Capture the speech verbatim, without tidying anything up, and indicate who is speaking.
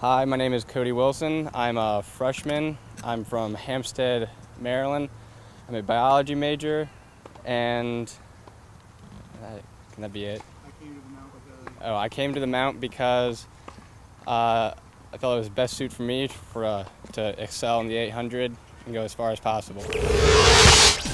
Speaker 1: Hi, my name is Kody Wilson. I'm a freshman. I'm from Hampstead, Maryland. I'm a biology major, and uh, can that be it?
Speaker 2: I came to the Mount because...
Speaker 1: Oh, I came to the Mount because uh, I felt it was the best suit for me for uh, to excel in the eight hundred and go as far as possible.